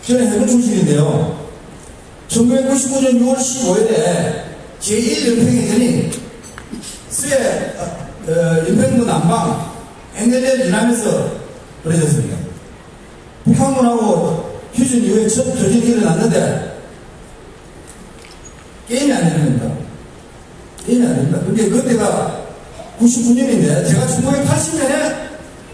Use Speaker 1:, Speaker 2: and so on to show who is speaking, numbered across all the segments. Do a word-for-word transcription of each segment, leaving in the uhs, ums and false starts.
Speaker 1: 저는 해군 출신인데요. 천구백구십구 년 유월 십오일에 제일 연평해전이 수해 어, 연평도 남방 앵겔레를 지나면서 벌어졌습니다. 북한군하고 휴전 이후에 첫 교전이 일어났는데 게임이 안 됩니다. 게임이 안 됩니다. 근데 그때가 구십구 년인데 제가 천구백팔십 년에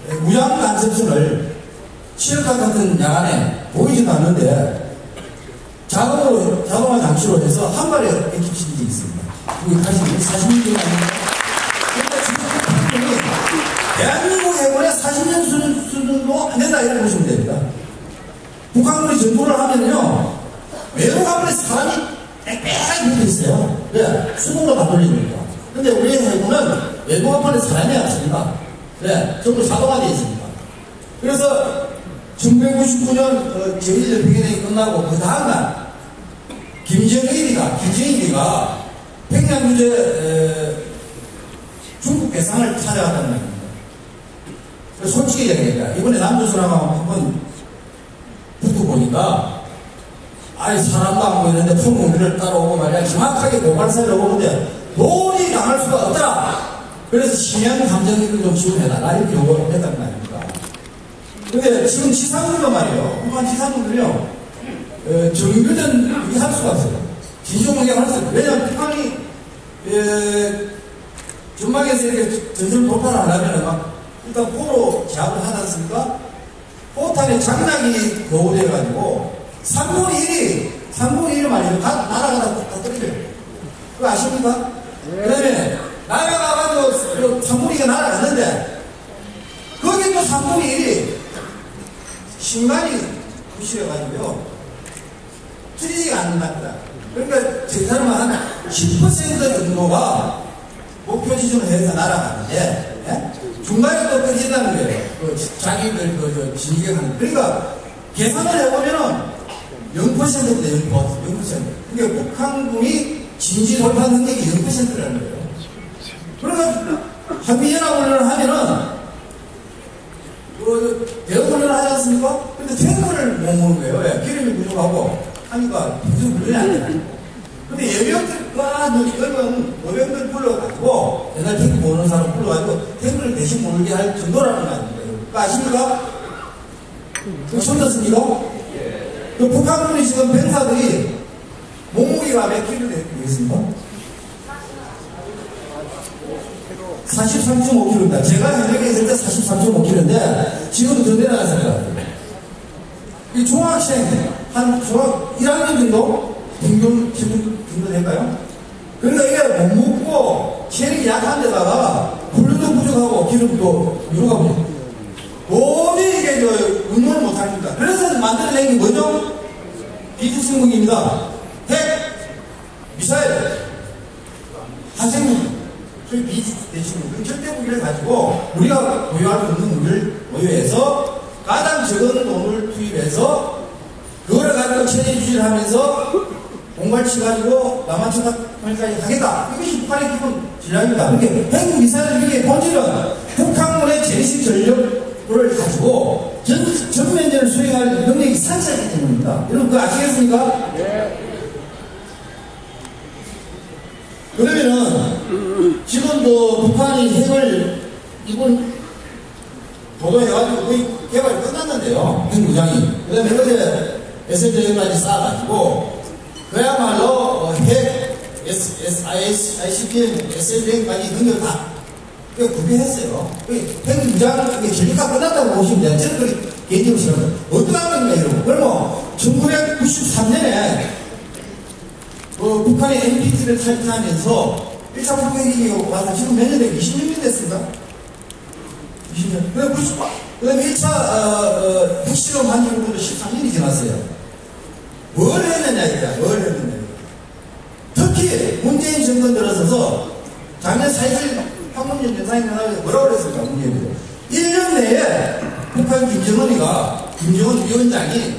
Speaker 1: 무장안전선을 칠흑강 같은 야간에 보이지도 않는데 자동으로, 자동화 장치로 해서 한 발에 액기친 적이 있습니다. 구백팔십 년, 사십 년 전에 아닙니까? 그러니까 지금 북한군이 대한민국 해군의 사십 년 수준, 수준도 안 된다 이렇게 보시면 됩니다. 북한군이 전투를 하면요, 외국 한 번에 사람이 빽빽하게 붙어 있어요. 왜? 수동으로 다 돌리니까. 근데 우리 해군은 외국 한 번에 사람이 없습니다. 네, 전부 자동화되어 있습니다. 그래서 천구백구십구 년 어, 제일 연평해전이 끝나고 그 다음날 김정일이가 김정일이가 평양주재 중국 배상을 찾아갔다는 말입니다. 솔직히 얘기합니다. 이번에 남조선하고 한번 붙어 보니까 아니 사람도 안 보이는데 풍문기를 따라오고 말이야 정확하게 고발사를 오는데 도저히 당할 수가 없더라. 그래서 심양 감정이익을 좀 지원해달라 이렇게 요구를 했단 말입니다. 근데 지금 지상군도 말이에요. 북한 지상군들요, 어, 정규전 이게 할 수가 없어요. 진정하게 할 수가 없어요. 왜냐하면 북한이, 에, 전방에서 이렇게 전선 돌파를 하려면 막, 일단 포로 제압을 하지 않습니까? 포탄에 장락이 노후돼가지고, 삼분의 일이, 삼분의 일을 말이죠. 다, 날아가다 다 떨어져요. 그거 아십니까? 네. 그 다음에, 날아가가지고, 삼분의 일이 날아갔는데, 거기 또 삼분의 일이, 신간이 부실해가지고요, 틀리지가 않는답니다. 그러니까 저 사람은 한 십 퍼센트 정도가 목표 지점을 해서 날아가는데, 예? 중간에 또 떨어진다는 거예요. 그 자기들 그 진격하는. 그러니까 계산을 해보면은 영 퍼센트입니다. 영 퍼센트. 그러니까 북한군이 진지 돌파 능력이 영 퍼센트라는 거예요. 그러니까 한미연합훈련을 하면은 그 대응훈련을 하지 않습니까? 근데 탱크를 못 모는 거예요. 왜? 기름이 부족하고 하니까 무슨 훈련이 안 되나요? 근데 예비역들과 넓은 노병들 불러가지고 옛날 탱크 모는 사람 불러가지고 탱크를 대신 모르게 할 정도라는 거 아닙니까? 그거 아십니까? 그거 처음 듣습니까? 그 북한군이 지금 병사들이 몸무게가 몇 킬로 되겠습니까? 사십삼 점 오 킬로입니다. 제가 현역에 있을 때 사십삼 점 오 킬로인데 지금도 더 내려갔을 것 같아요. 이 중학생 한 중학 일 학년 정도 평균 체중 정도 될까요? 그러니까 이게 못 먹고 체력이 약한 데다가 훈련도 부족하고 기름도 유로가 부족. 도저히 이게 저 운동을 못 합니다. 그래서 만들어낸 게 뭐죠? 비투성공입니다. 핵, 미사일, 화생무. 저희 비대신무기 절대 무기를 가지고 우리가 보유할 수 없는 무기를 보유해서 가장 적은 돈을 투입해서 그거를 가지고 체제 유지를 하면서 공갈치 가지고 남한천하까지 하겠다. 이것이 북한의 기본 전략입니다. 그러니까 핵 미사일 위기의 본질은 북한군의 재래식 전력을 가지고 전, 전면전을 수행할 능력이 상실하기 때문입니다. 여러분 그거 아시겠습니까? 네. 그러면은 지금도 북한이 핵을 이번 보도해가지고 거의 개발이 끝났는데요. 핵무장이. 그 다음에 어제 에스엔지까지 쌓아가지고 그야말로 핵, 아이씨비엠, 에스엔지까지 능력 다 구비했어요. 핵무장 전리가 끝났다고 보시면 돼요. 저는 그렇게 개인적으로 싫어합니다. 어떤 하는가 이러고. 그러면 천구백구십삼 년에 어, 북한의 엔피티를 탈퇴하면서 일 차 북핵이 와서 지금 몇 년 됐고 이십 년 됐습니다. 이십 년. 그 다음에 그 다음에 일 차 어, 어, 핵실험 한 지로부터 십삼 년이 지났어요. 뭘 했느냐 이거야. 뭘 했느냐. 특히 문재인 정권 들어서서 작년 사일 판문점 정상회담에서 뭐라고 그랬습니까? 문재인이 일 년 내에 북한 김정은이가 김정은 위원장이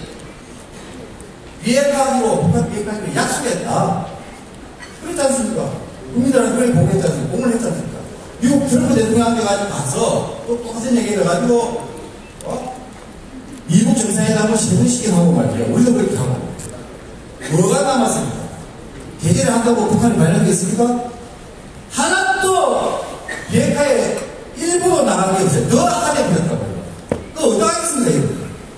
Speaker 1: 비핵화하기로 북한 비핵화하기로 약속했다. 그렇지 않습니까? 국민들한테 그걸 공개했지 않습니까? 공을 했지 않습니까? 미국 트럼프 대통령한테 가지고 가서 또 똑같은 얘기를 가지고 어? 미국 정상회담을 세 번씩 하고 말이죠. 우리도 그렇게 하고. 뭐가 남았습니까? 개제를 한다고 북한이 관련돼 있습니까? 하나도 비핵화에 일부도 나간 게 없어요. 더 악하게 버렸다고요. 또 어떡하겠습니까, 이거?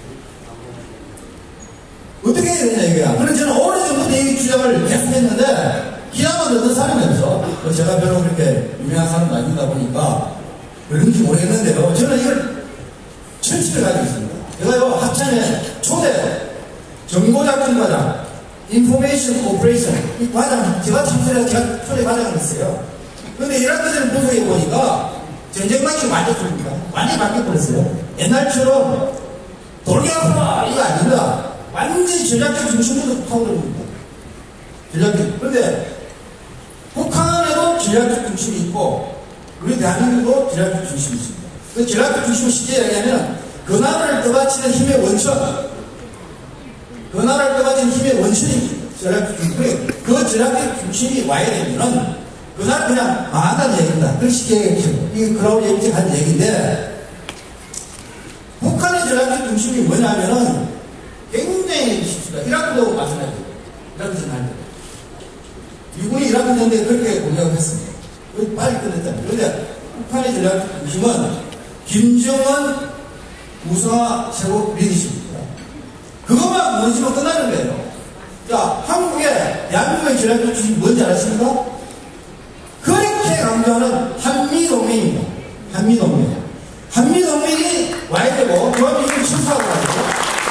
Speaker 1: 어떻게 해야 되냐, 이거야. 그래서 저는 오래전부터 이 주장을 계속했는데, 기나마 얻은 사람이 없어. 제가 별로 그렇게 유명한 사람도 아니다 보니까, 그런지 모르겠는데요. 저는 이걸 철칙을 가지고 있습니다. 제가요, 합참의 초대 정보작전과장, 인포메이션 오퍼레이션, 이 과장, 제가 참석해서 제가 초대 과장을 했어요. 그런데 이런 것들을 분석해 보니까, 전쟁망이 완전 틀립니다. 완전히 바뀌어버렸어요. 옛날처럼, 돌격하라! 이거 아닙니다. 완전히 전략적 중심으로 파고듭니다. 전략적. 그런데, 북한에도 전략적 중심이 있고, 우리 대한민국도 전략적 중심이 있습니다. 그 전략적 중심을 쉽게 얘기하면, 그 나라를 떠받치는 힘의 원천, 그 나라를 떠받치는 힘의 원천이 전략적 중심. 그 전략적 중심이 와야 되면은, 그 나라 그냥 망한다는 얘기입니다. 그런 쉽게 얘기했죠. 이게 그라우드 얘기지 한 얘기인데, 북한의 전략적 중심이 뭐냐면은, 굉장히 쉽습니다. 이라크도 마찬가지예요. 이라크 전할 때. 미군이 이라크 전에 그렇게 공격을 했습니다. 빨리 끝냈잖아요. 그런데 북한의 전략적 중심은 김정은 우상화 최고 리더십입니다. 그것만 무너지면 끝나는 거예요. 자, 한국의, 대한민국의 전략적 중심이 뭔지 아십니까? 그렇게 강조하는 한미동맹입니다. 한미동맹. 한미동맹이 와야 되고, 대한민국이 출사하고 와야 되고,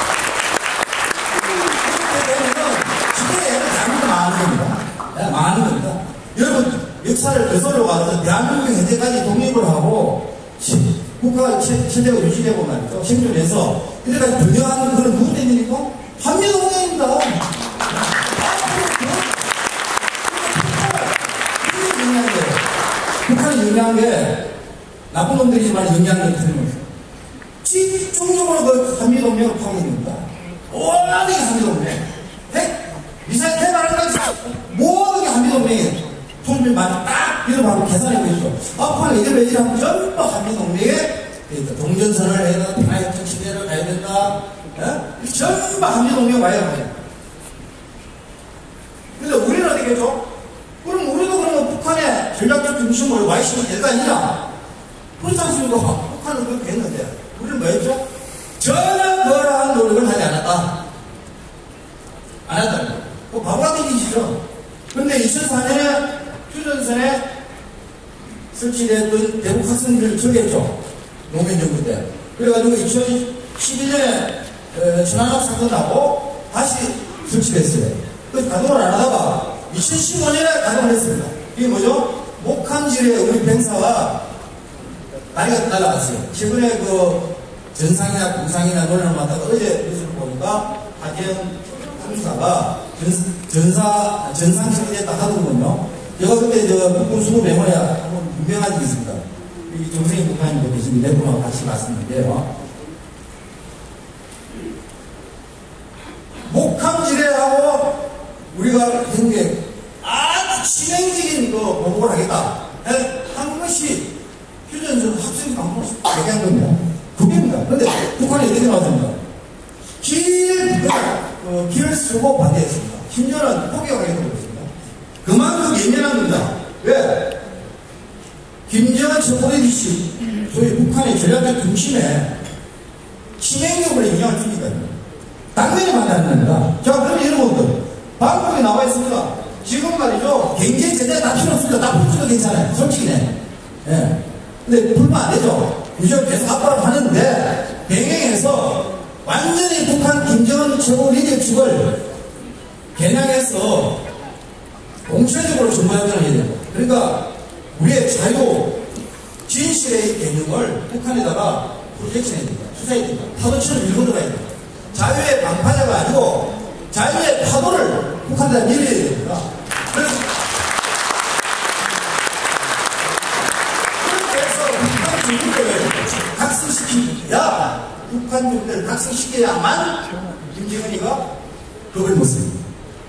Speaker 1: 그렇게 되면 시대에 대한민국이 망하는 겁니다. 네, 망하는 겁니다. 여러분, 역사를 거슬러 가서 대한민국이 현재까지 독립을 하고, 국가가 체제가 유지되고 말이죠. 생존해서, 이래까지 변형하는 그런 누구 때문입니까? 한미동맹입니다. 북한이 유명한 게 나쁜 놈들이지만 영향력이 틀림없어요. 집중적으로 그 한미동맹을 파괴합니다. 워낙에 한미동맹. 핵, 미사일 개발하는 거 모든 게 한미동맹이에요. 돈을 많이 딱 이러고 계산하고 있어. 앞으로 이들 외질 하면 전부 한미동맹에 동전선을 해야 된다, 평화협정 시대를 가야 된다. 예? 전부 한미동맹 와야 합니다. 근데 우리는 어떻게 했죠? 그럼 우리도 그러면 북한의 전략적 중심을 와이시면 될거 아니냐? 그렇지 않습니까? 북한은 그렇게 했는데, 우리는 뭐 했죠? 전혀 그러한 노력을 하지 않았다. 안 했다. 그 바보 같은 짓이죠. 그런데 이천사 년에 휴전선에 설치됐던 대북 학생들을 저기했죠. 노무현 정부 때. 그래가지고 이천십일 년에 어, 천안함 사건 나고 다시 설치됐어요. 그래서 가동을 안 하다가 이천십오 년에 가동을 했습니다. 이게 뭐죠? 목함질에 우리 병사가 다리가 날아갔어요. 최근에 그 전상이나 공상이나 논란을 맡다가 어제 뉴스를 보니까 하재영 상사가 전사, 전상 처리됐다 하더군요. 제가 그때 저 북군 수급 메모리에 한번 분명한 적이 있습니다. 이 정세희 국장님도 계신 네 분하고 같이 봤었는데요. 목함지뢰하고 우리가 한국에 아주 치명적인 그 보복을 하겠다. 한 것이 휴전선 합성 방법을 얘기한 겁니다. 그게입니다. 그런데 북한이 어떻게 나왔습니까? 길, 그, 길을 쓰고 반대했습니다. 심지어는 포기하겠다고 그랬습니다. 그만큼 예민한 겁니다. 왜? 김정은 최고리시 소위 북한의 전략적 중심에 치명적으로 영향을 주니까요. 당연히 반대하는 겁니다. 자, 그럼 여러분들, 방법이 나와 있습니다. 지금 말이죠. 경제 제재 다 필요 없습니다. 다 풀어도 괜찮아요. 솔직히네. 예. 근데 풀면 안 되죠. 무조건 계속 압박을 하는데, 병행해서 완전히 북한 김정은 최고 리더십을 겨냥해서 공체적으로 정보작전을 해야 됩니다. 그러니까 우리의 자유, 진실의 개념을 북한에다가 프로젝션해야 됩니다. 투자해야 됩니다. 파도처럼 밀고 들어가야 됩니다. 자유의 방파제가 아니고 자유의 파도를 북한에다 밀어야 됩니다. 그래서 그렇게 해서 북한 주민들을 각성시킵니다. 북한 주민들을 각성시켜야만 김정은이가 그걸 못 씁니다.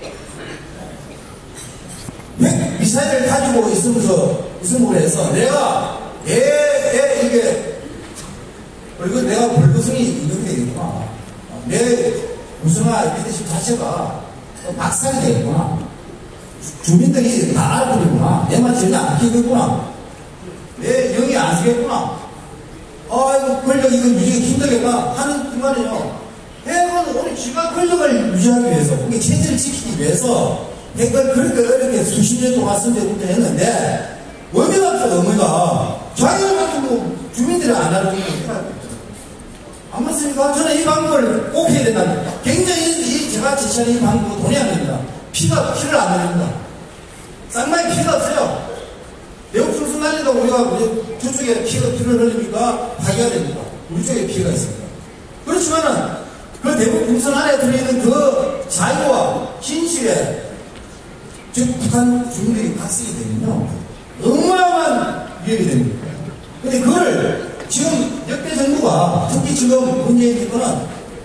Speaker 1: 핵 미사일을 가지고 있으면서 있음으로 해서 내가 내, 내 이게 그리고 내가 불구성이 있는 게 있구나. 내 우승화 리더십 자체가 박살이 되겠구나. 주민들이 다 알아버리구나. 내 말 전혀 안 끼겠구나. 내 영이 안 쓰겠구나. 아, 이거 권력 이거 유지가 힘들겠다 하는 그 말이에요. 해외는 오늘 지가 권력을 유지하기 위해서, 그게 체제를 지키기 위해서, 그걸 그렇게 어렵게 수십 년 동안 선제부터 했는데, 의미가 없어, 의미가. 자기가 뭐 주민들이 안 알아주는 거야. 안 맞습니까? 저는 이 방법을 꼭 해야 된다. 굉장히 이 제가 제시하는 이 방법은 돈이 안 됩니다. 피가, 피를 안 흘립니다. 쌍마에 피가 없어요. 내국 풍선 날리다 우리가 저쪽에 피가, 피를 흘립니까? 파괴가 됩니까? 우리 쪽에 피해가 있습니다. 그렇지만은, 그 대북 풍선 안에 들어있는 그 자유와 진실에, 즉, 북한 주민들이 각색이 되면요. 어마어마한 위협이 됩니다. 근데 그걸 지금 역대 정부가, 특히 지금 문재인 정부는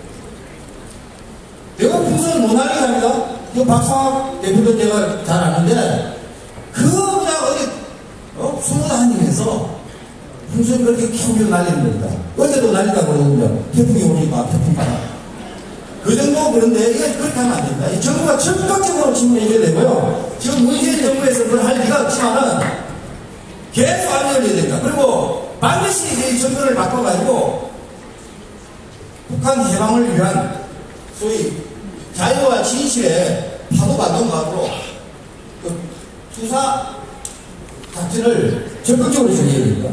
Speaker 1: 대북 풍선 못 날리게 합니다. 그 박상학 대표도 제가 잘 아는데, 그거 그냥 어디, 어? 수모다니면서 풍선 그렇게 켜우려 날리는 겁니다. 어제도 날리다고 그러거든요. 태풍이 오니까, 태풍바람. 그 정도 그런데 이게 그렇게 하면 안 됩니다. 이 정부가 적극적으로 질문해줘야 되고요. 지금 문재인 정부에서 그걸 할 리가 없지만은 계속 알려줘야 됩니다. 그리고 반드시 이 정부를 바꿔가지고 북한 해방을 위한 소위 자유와 진실의 파도가 넘어가도록 그 투사 작전을 적극적으로 진행해야 됩니다.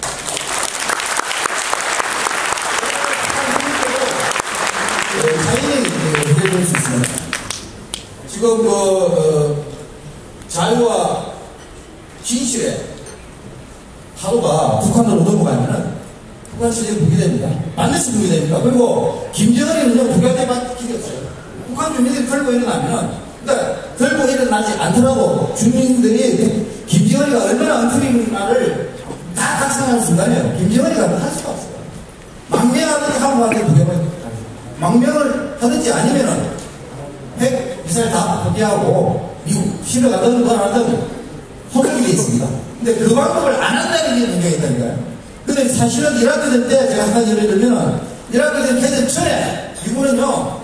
Speaker 1: 자연히 해볼 수 있습니다. 지금 그 어, 자유와 진실의 파도가 북한으로 넘어가면은 북한 시대에 붕괴됩니다. 반드시 붕괴됩니다. 그리고 김정은이는요 북한에 맡기게 없어요. 북한 주민들이 들고 일어나면은, 그러니까 들고 일어나지 않더라도 주민들이 김정은이가 얼마나 엉터리인가를 다 각성하는 순간이에요. 김정은이가 할 수가 없어요. 망명하든지 한국한테 붕괴버립니다. 망명을 하든지 아니면은 핵 미사일 다 포기하고 미국 실어가든 뭘 하든 소속이 되어 있습니다. 근데 그 방법을 안 한다는 게 문제가 있다니까요. 근데 사실은 이라크 전 때 제가 한 가지 예를 들면, 이라크 전 개전 전에 미국은요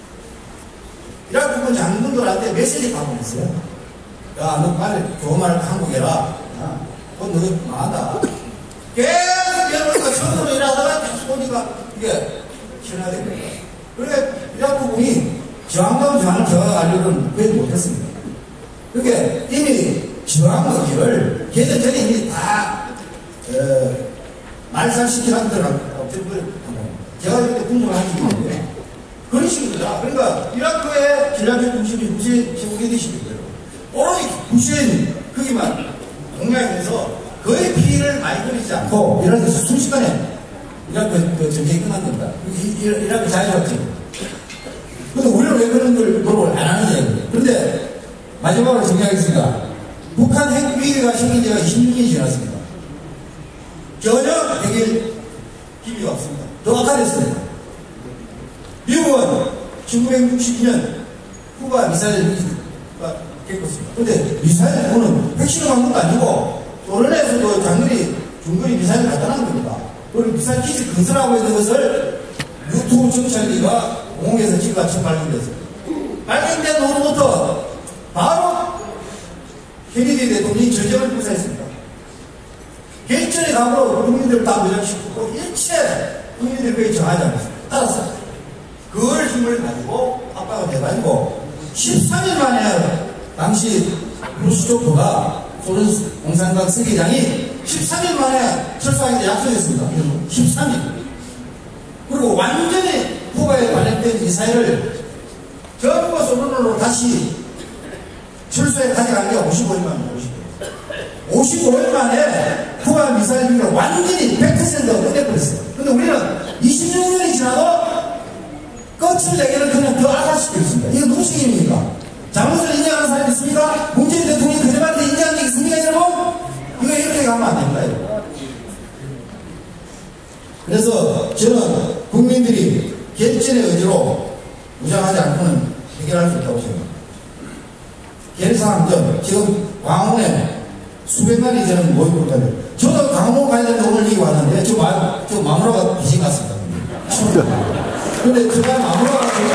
Speaker 1: 이라크군 장군들한테 메시지 다 보냈어요. 야, 너 빨리 좋은 말 한국 해라. 야, 너 망한다. 계속 미안하니까 처음으로 일하다가 계속 보니까 이게 실현하게 됩니다. 그러니까 이라크군이 저항과 저항을 저항하려는 거의 못했습니다. 그러니까 이미 저항 의지를 개전 전에 이미 다 어, 말살시키라고 들어가고 제가 이렇게 분석을 하기 때문에 그런 식입니다. 그러니까 이라크의 전략적 중심이 후세인 최고계 대식이고요. 오로지 후세인 거기만 공략해서 거의 피해를 많이 걸리지 않고 이라크에서 순식간에 이라크 그 전쟁이 끝난 겁니다. 이라크 자유였죠. 근데 우리는 왜 그런 걸 노력을 안 하느냐. 그런데 마지막으로 정리하겠습니다. 북한 핵 위기가 생긴 지가 이십육 년이 지났습니다. 전혀 해결 기미가 없습니다. 더 악화됐습니다. 미국은 천구백육십이 년 쿠바 미사일가 겪었습니다. 근데 미사일은 핵실험 한 것도 아니고 소련에서도 장거리, 중거리 미사일을 갖다 놨는 겁니다. 그리고 미사일 기지 건설하고 있는 것을 유튜브 정찰기가 공항에서 지가 처음 발견됐어요. 발견된 후로부터 바로 케네디 대통령이 전쟁을 불사했습니다. 개천에 가고 국민들을 다 무장시키고 일체 국민들에게 정하지 않았습니다. 따랐어요. 그걸 힘을 가지고 압박을 해가지고 십삼 일 만에 당시 루스초프가 소련 공산당 서기장이 십삼 일 만에 철수하기로 약속했습니다. 십삼 일. 그리고 완전히 쿠바에 관련된 미사일을 전부 소련으로 다시 철수에 가져간 게 오십오 일 만입니다. 오십오 일 만에 쿠바 미사일 비를 완전히 백 퍼센트 끝내버렸어요. 근데 우리는 이십육 년이 지나도 끝을 내기는 그냥 더 악화시키고 있습니다. 이거 누구 책임입니까? 잘못을 인정하는 사람이 있습니까? 문재인 대통령이 그들한테 인정한 게 있습니까, 여러분? 이거 이렇게 가면 안 됩니다, 여러분. 그래서 저는 국민들이 개천의 의지로 무장하지 않고는 해결할 수 있다고 생각합니다. 개성항전, 지금 광화문에 수백만이 저는 모이고 있거든요. 저도 강원 관련된 오늘 얘기 왔는데, 저, 마, 저 마누라가 귀신 같습니다. 근데 제가 마무리가지고,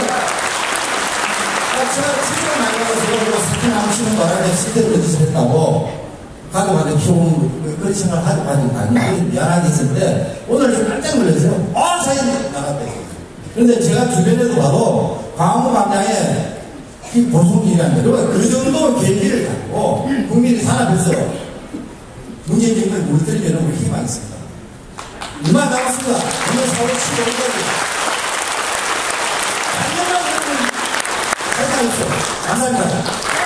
Speaker 1: 제가 치료가 많이 가서 제가 사태 남치는 바람에 시대를 짓을 했다고, 가족한테 키우는 그런 생각을 하고 가지고 아니, 미안하게 있었는데, 오늘 좀 깜짝 놀랐어요. 아, 사장님 나갔다. 그런데 제가 주변에도 봐도, 광화문 광장에 이 보송길이랍니다. 그러니까 그 정도 계기를 갖고, 국민이 산업에서 문재인 정부를 물들이려는 우리 희망이 있습니다. 이만 남았습니다. 오늘 사월 칠일까지. 안녕하세요. 감사합니다.